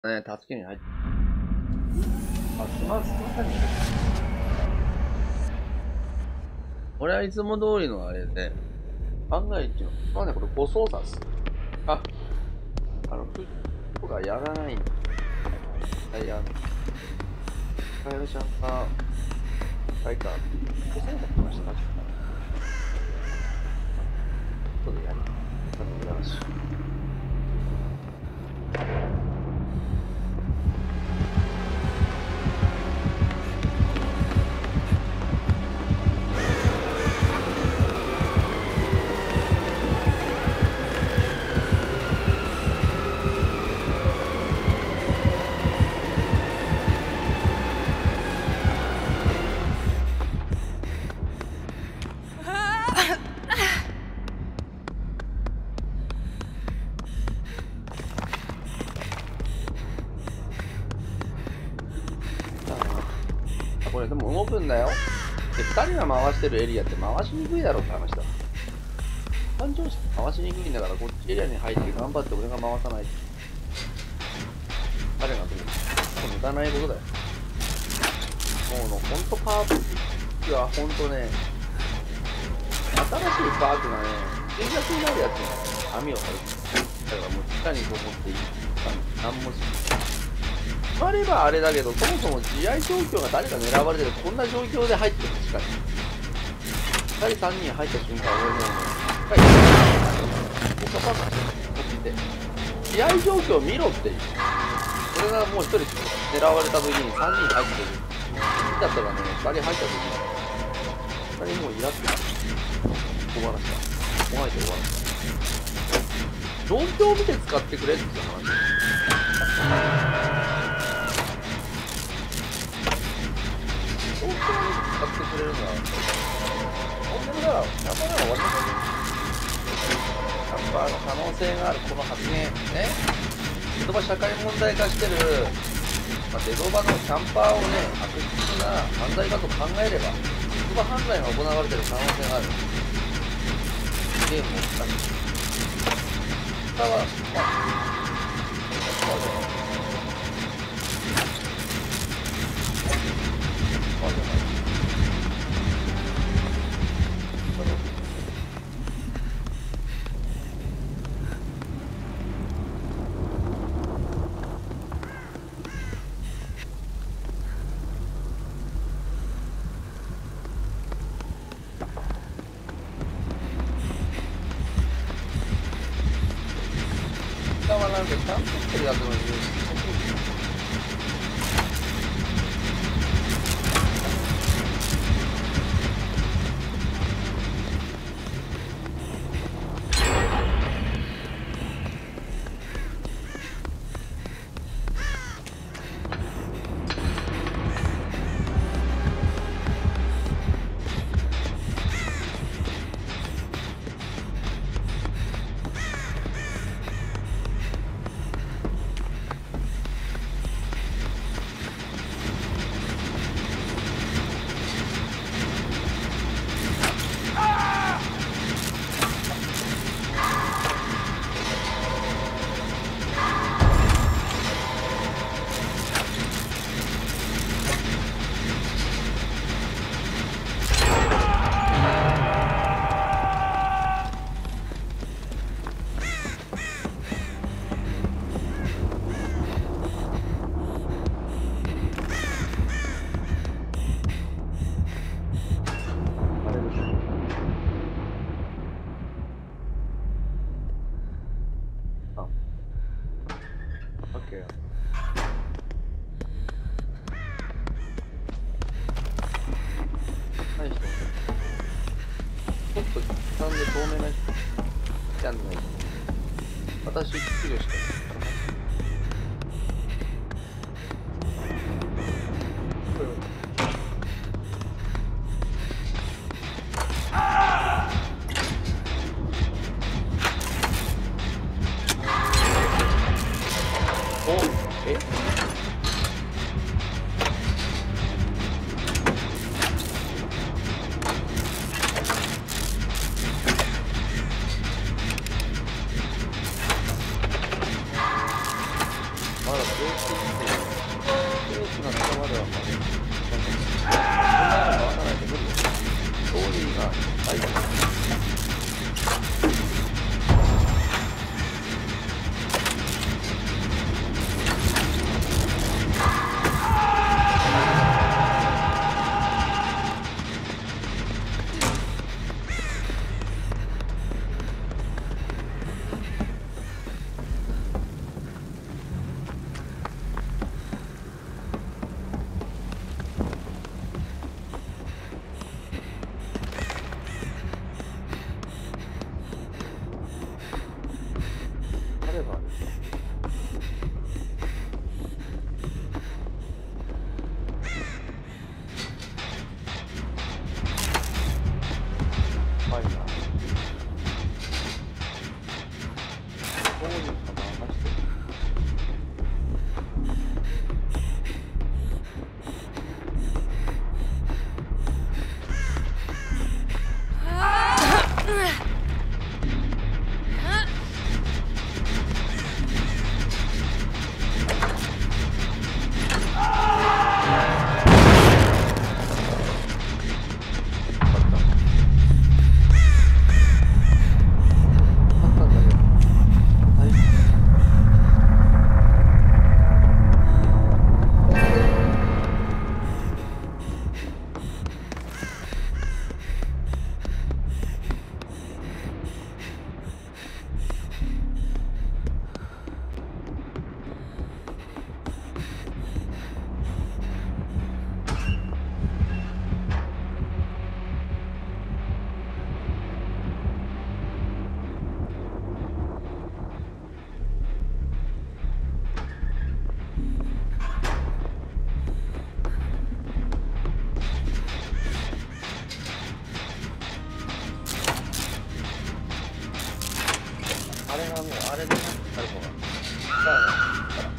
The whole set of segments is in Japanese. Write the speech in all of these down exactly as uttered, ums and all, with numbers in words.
ね、助けに入って。あ、すまん、すまんね。俺はいつも通りのあれで、考えっていうの。まあね、これ誤操作っす。あ、あの、フットがやらないんだ。はい、あの、カエルちゃんが、はいか、誤操作しましたかちょっと。後でやり。あの、よろしい。これでも動くんだよ。で、ふたりが回してるエリアって回しにくいだろうって話だ。感情して回しにくいんだから、こっちエリアに入って頑張って俺が回さないと。彼がどう無駄ないことだよ。もうの、ほんとパークはほんとね、新しいパークがね、脆弱になるやつに網を張る。だからもう地下にこもっていい。何もしない。あればあれだけど、そもそも試合状況が誰か狙われてる、こんな状況で入ってるしかない。ふたりさんにん入った瞬間、俺もう、一回、おかばかして、試合状況見ろっていう。それがもう一人狙われた時にさんにん入ってる。だったらね、ふたり入った時に、ふたりもうイラってなる。終わらせた。もがいて終わらせた。状況を見て使ってくれっていう話。状況を見て使ってくれるのは、本当なら、やっぱり終わりません。やっぱあの可能性があるこの発言、ね、デドバ社会問題化してる、まあ、デドバのキャンパーをね、悪質な犯罪だと考えれば、デドバ犯罪が行われてる可能性がある。ゲームをしたり。他は、まあ、そうじゃない。そうじゃない。他はなんかちゃんとしてるやつのイメージ。なんで透明な人やんない。私一キロしかおえまだ状況スなとこまではまだそんなのわからないと無理です。ストーリーが大事です。あれがもうあれでなる方がだよね。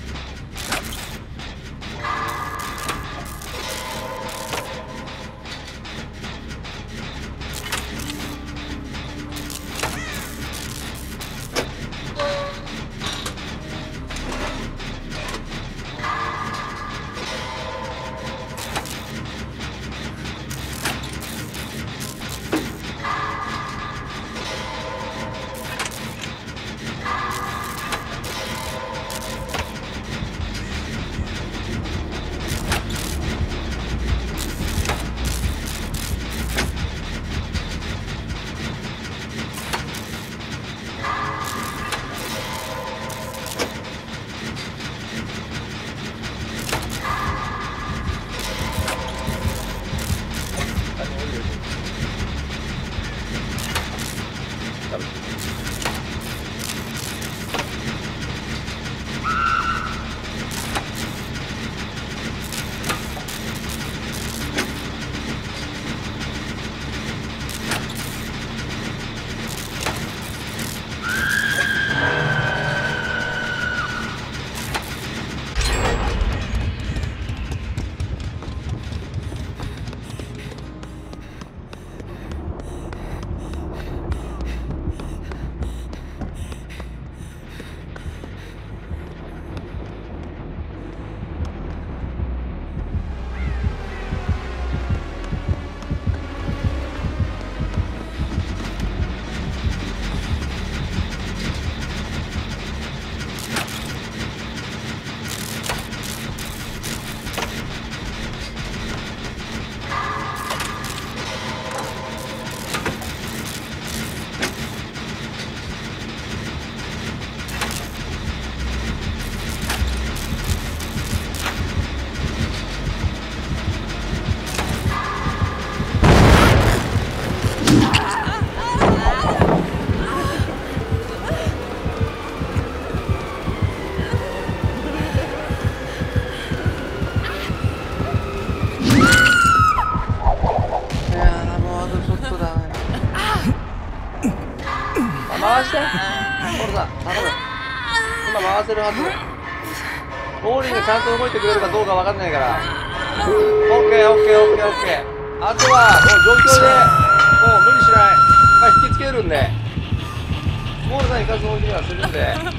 回してコルさん頼む。今回せるはず。ボーリンがちゃんと動いてくれるかどうかわかんないから。オッケーオッケーオッケーオッケー。あとはもう状況でもう無理しない。まあ引きつけるんでボールさん行かずのにはするんで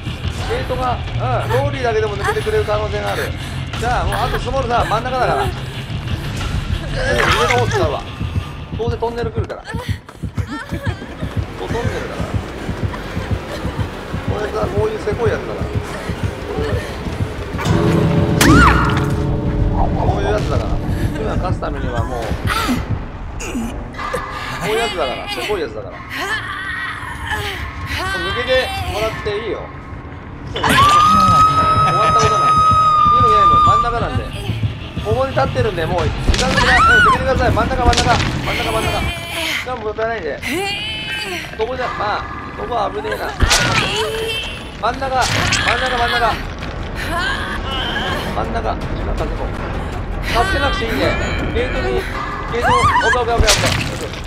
ゲートが、うん、ローリーだけでも抜けてくれる可能性がある。じゃあ、もうあとスモールさん、真ん中だから。上の方使うわ。当然トンネル来るから。トンネルだから。これさ、こういうせこいやつだから。こういうやつだから。今勝つためにはもう、こういうやつだから。せこいやつだから。抜けてもらっていいよ。終わったことなんで。次のゲーム、真ん中なんで。ここに立ってるんで、もう時間がない。うん、抜けてください。真ん中、真ん中。真ん中、真ん中。時間もったいないんで。ここじゃ、まあ、ここは危ねえな。真ん中、真ん中、真ん中。真ん中、時間かけこう。助けなくていいんで。ゲートに、ゲート、オッケーオッケーオッケーオッケー。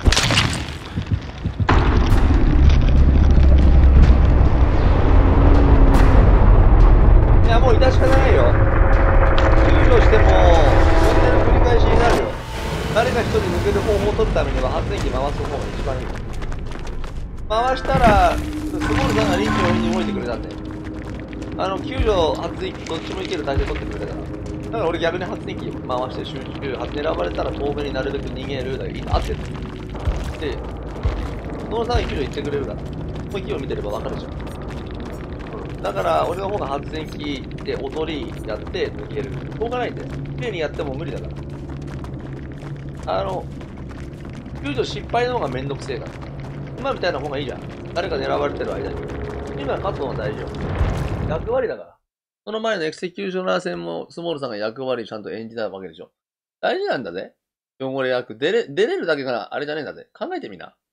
いや、もう致し方ないよ。救助しても、トンネル繰り返しになるよ。誰か一人抜ける方法を取るためには発電機回す方が一番いい。回したら、スモールさんが臨機応変に動いてくれたんで。あの、救助、発電機、どっちもいける体勢取ってくれたから。だから俺逆に発電機回して集中、狙われたら遠目になるべく逃げるだけ合ってる。で、スモールさんが救助行ってくれるから。この勢いを見てれば分かるじゃん。だから俺の方が発電機でおとりやって抜ける。しょうがないんで。綺麗にやっても無理だから。あの、救助失敗の方がめんどくせえから。今みたいな方がいいじゃん。誰か狙われてる間に。今勝つのは大丈夫。役割だから。その前のエクセキューショナー戦もスモールさんが役割ちゃんと演じたわけでしょ。大事なんだぜ。汚れ役。出れ、出れるだけがあれじゃねえんだぜ。考えてみな。